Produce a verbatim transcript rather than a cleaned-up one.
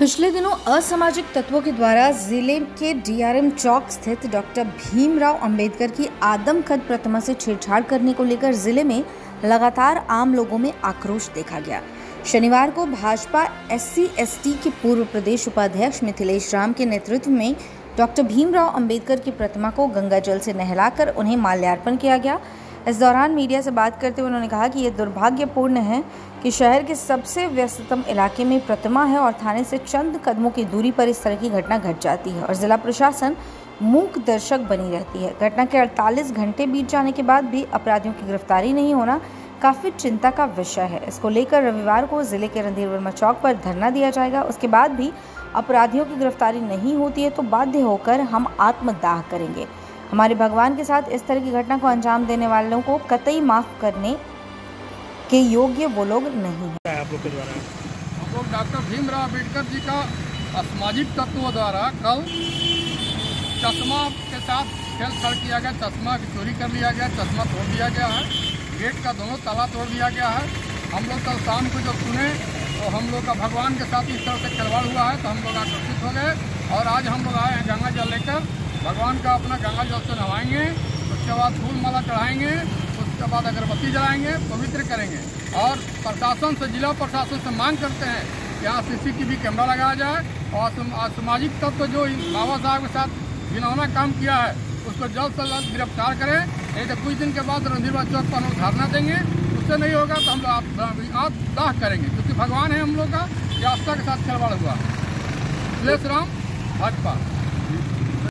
पिछले दिनों असामाजिक तत्वों के द्वारा जिले के डीआरएम चौक स्थित डॉक्टर भीमराव अंबेडकर की आदमकद प्रतिमा से छेड़छाड़ करने को लेकर जिले में लगातार आम लोगों में आक्रोश देखा गया। शनिवार को भाजपा एससी एसटी के पूर्व प्रदेश उपाध्यक्ष मिथिलेश राम के नेतृत्व में डॉक्टर भीमराव अंबेडकर की प्रतिमा को गंगा जल से नहलाकर उन्हें माल्यार्पण किया गया। इस दौरान मीडिया से बात करते हुए उन्होंने कहा कि यह दुर्भाग्यपूर्ण है कि शहर के सबसे व्यस्ततम इलाके में प्रतिमा है और थाने से चंद कदमों की दूरी पर इस तरह की घटना घट जाती है और जिला प्रशासन मूक दर्शक बनी रहती है। घटना के अड़तालीस घंटे बीत जाने के बाद भी अपराधियों की गिरफ्तारी नहीं होना काफ़ी चिंता का विषय है। इसको लेकर रविवार को जिले के रणधीर वर्मा चौक पर धरना दिया जाएगा। उसके बाद भी अपराधियों की गिरफ्तारी नहीं होती है तो बाध्य होकर हम आत्मदाह करेंगे। हमारे भगवान के साथ इस तरह की घटना को अंजाम देने वालों को कतई माफ करने के योग्य वो लोग नहीं है। आप लोग के द्वारा हम लोग डॉक्टर भीमराव अम्बेडकर जी का असामाजिक तत्वों द्वारा कल चश्मा के साथ छेड़छाड़ किया गया, चश्मा की चोरी कर लिया गया, चश्मा तोड़ दिया गया है, गेट का दोनों ताला तोड़ दिया गया है। हम लोग कल शाम को जब सुने तो हम लोग का भगवान के साथ इस तरह से खिलवाड़ हुआ है तो हम लोग आकर्षित हो गए और आज हम लोग आए हैं गंगा जल लेकर भगवान का अपना गंगा जल से नहवाएंगे, उसके बाद फूल माला चढ़ाएंगे, उसके बाद अगरबत्ती जलाएंगे, पवित्र करेंगे और प्रशासन से, जिला प्रशासन से मांग करते हैं कि यहाँ सीसीटीवी कैमरा लगाया जाए और असामाजिक तत्व जो बाबा साहब के साथ घिनौना काम किया है उसको जल्द से जल्द गिरफ्तार करें। नहीं तो कुछ दिन के बाद रणधीर वर्मा चौक पर हम लोग धरना देंगे, उससे नहीं होगा तो हम लोग आत्मदाह करेंगे क्योंकि भगवान है हम लोग का, ये आस्था के साथ खिलवाड़ हुआ। मिथिलेश राम, भाजपा।